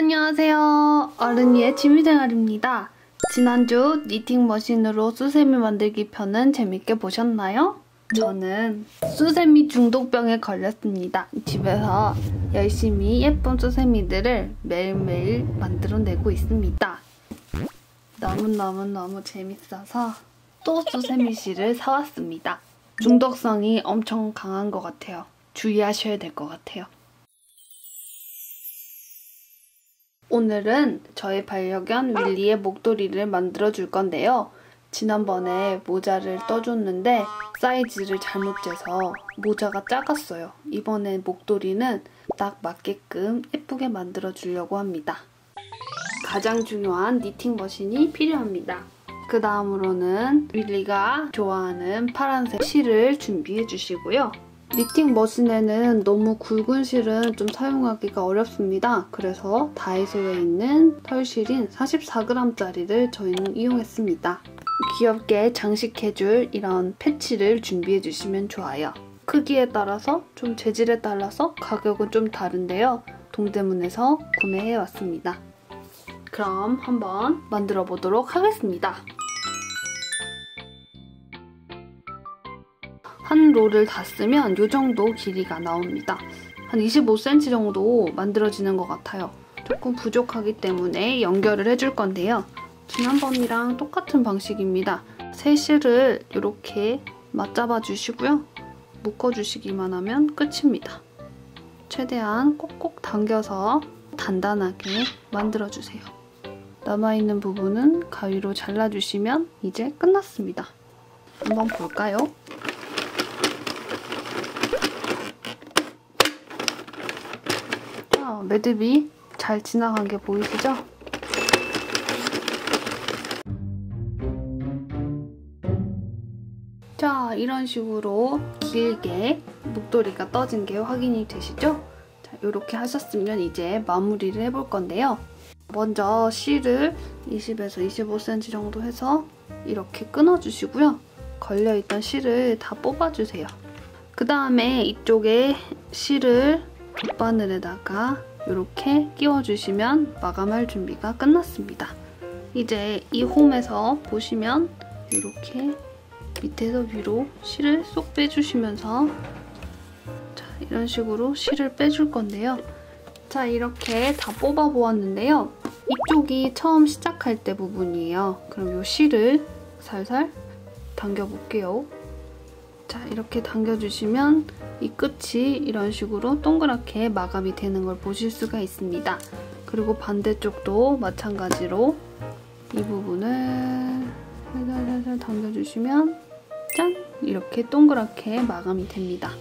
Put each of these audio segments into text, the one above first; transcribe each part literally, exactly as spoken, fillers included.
안녕하세요. 어른이의 취미생활입니다. 지난주 니팅 머신으로 수세미 만들기 편은 재밌게 보셨나요? 저는 수세미 중독병에 걸렸습니다. 집에서 열심히 예쁜 수세미들을 매일매일 만들어내고 있습니다. 너무너무너무 재밌어서 또 수세미 실을 사왔습니다. 중독성이 엄청 강한 것 같아요. 주의하셔야 될 것 같아요. 오늘은 저의 반려견 윌리의 목도리를 만들어줄 건데요. 지난번에 모자를 떠줬는데 사이즈를 잘못 재서 모자가 작았어요. 이번에 목도리는 딱 맞게끔 예쁘게 만들어주려고 합니다. 가장 중요한 니팅 머신이 필요합니다. 그 다음으로는 윌리가 좋아하는 파란색 실을 준비해 주시고요. 니팅 머신에는 너무 굵은 실은 좀 사용하기가 어렵습니다. 그래서 다이소에 있는 털실인 사십사 그램짜리를 저희는 이용했습니다. 귀엽게 장식해줄 이런 패치를 준비해주시면 좋아요. 크기에 따라서 좀 재질에 따라서 가격은 좀 다른데요. 동대문에서 구매해왔습니다. 그럼 한번 만들어 보도록 하겠습니다. 한 롤을 다 쓰면 이 정도 길이가 나옵니다. 한 이십오 센티미터 정도 만들어지는 것 같아요. 조금 부족하기 때문에 연결을 해줄 건데요. 지난번이랑 똑같은 방식입니다. 새 실을 이렇게 맞잡아 주시고요. 묶어주시기만 하면 끝입니다. 최대한 꼭꼭 당겨서 단단하게 만들어주세요. 남아있는 부분은 가위로 잘라주시면 이제 끝났습니다. 한번 볼까요? 자, 매듭이 잘 지나간 게 보이시죠? 자, 이런 식으로 길게 목도리가 떠진 게 확인이 되시죠? 자, 이렇게 하셨으면 이제 마무리를 해볼 건데요. 먼저 실을 이십에서 이십오 센티미터 정도 해서 이렇게 끊어주시고요. 걸려있던 실을 다 뽑아주세요. 그 다음에 이쪽에 실을 돗바늘에다가 이렇게 끼워주시면 마감할 준비가 끝났습니다. 이제 이 홈에서 보시면 이렇게 밑에서 위로 실을 쏙 빼주시면서 자, 이런 식으로 실을 빼줄 건데요. 자, 이렇게 다 뽑아 보았는데요. 이쪽이 처음 시작할 때 부분이에요. 그럼 이 실을 살살 당겨볼게요. 자, 이렇게 당겨주시면 이 끝이 이런 식으로 동그랗게 마감이 되는 걸 보실 수가 있습니다. 그리고 반대쪽도 마찬가지로 이 부분을 살살살살 당겨주시면 짠! 이렇게 동그랗게 마감이 됩니다.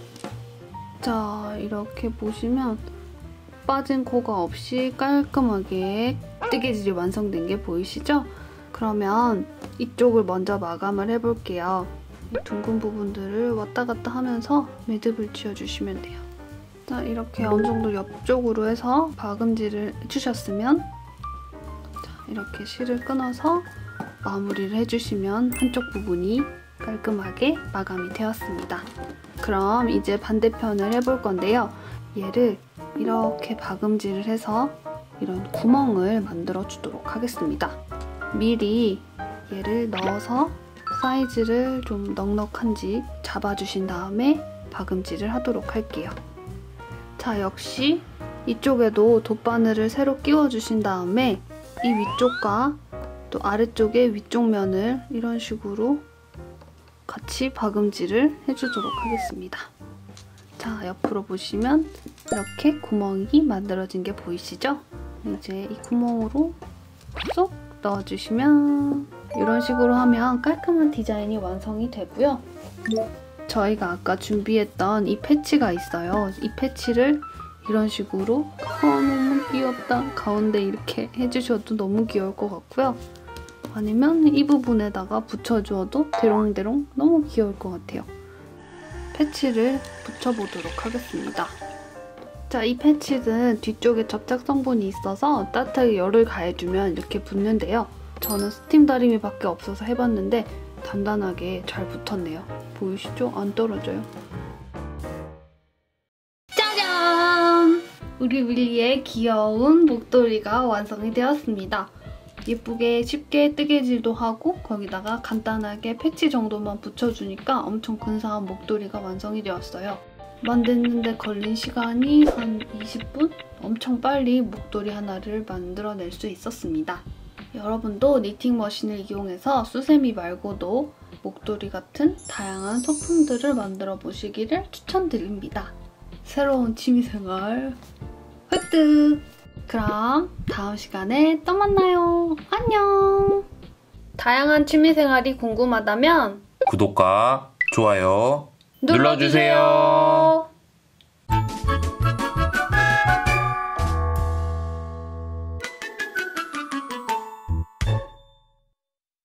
자, 이렇게 보시면 빠진 코가 없이 깔끔하게 뜨개질이 완성된 게 보이시죠? 그러면 이쪽을 먼저 마감을 해볼게요. 이 둥근 부분들을 왔다 갔다 하면서 매듭을 지어주시면 돼요. 자, 이렇게 어느 정도 옆쪽으로 해서 박음질을 해주셨으면 자, 이렇게 실을 끊어서 마무리를 해주시면 한쪽 부분이 깔끔하게 마감이 되었습니다. 그럼 이제 반대편을 해볼 건데요. 얘를 이렇게 박음질을 해서 이런 구멍을 만들어 주도록 하겠습니다. 미리 얘를 넣어서 사이즈를 좀 넉넉한지 잡아주신 다음에 박음질을 하도록 할게요. 자, 역시 이쪽에도 돗바늘을 새로 끼워주신 다음에 이 위쪽과 또 아래쪽의 위쪽 면을 이런 식으로 같이 박음질을 해주도록 하겠습니다. 자, 옆으로 보시면 이렇게 구멍이 만들어진 게 보이시죠? 이제 이 구멍으로 쏙 넣어주시면 이런 식으로 하면 깔끔한 디자인이 완성이 되고요. 저희가 아까 준비했던 이 패치가 있어요. 이 패치를 이런 식으로 어, 너무 귀엽다. 가운데 이렇게 해주셔도 너무 귀여울 것 같고요. 아니면 이 부분에다가 붙여주어도 대롱대롱 너무 귀여울 것 같아요. 패치를 붙여보도록 하겠습니다. 자, 이 패치는 뒤쪽에 접착 성분이 있어서 따뜻하게 열을 가해주면 이렇게 붙는데요. 저는 스팀 다리미밖에 없어서 해봤는데 단단하게 잘 붙었네요. 보이시죠? 안 떨어져요. 짜잔! 우리 윌리의 귀여운 목도리가 완성이 되었습니다. 예쁘게 쉽게 뜨개질도 하고 거기다가 간단하게 패치 정도만 붙여주니까 엄청 근사한 목도리가 완성이 되었어요. 만드는데 걸린 시간이 한 이십 분? 엄청 빨리 목도리 하나를 만들어낼 수 있었습니다. 여러분도 니팅 머신을 이용해서 수세미 말고도 목도리 같은 다양한 소품들을 만들어 보시기를 추천드립니다. 새로운 취미생활 획득! 그럼 다음 시간에 또 만나요. 안녕! 다양한 취미생활이 궁금하다면 구독과 좋아요 눌러주세요. 눌러주세요.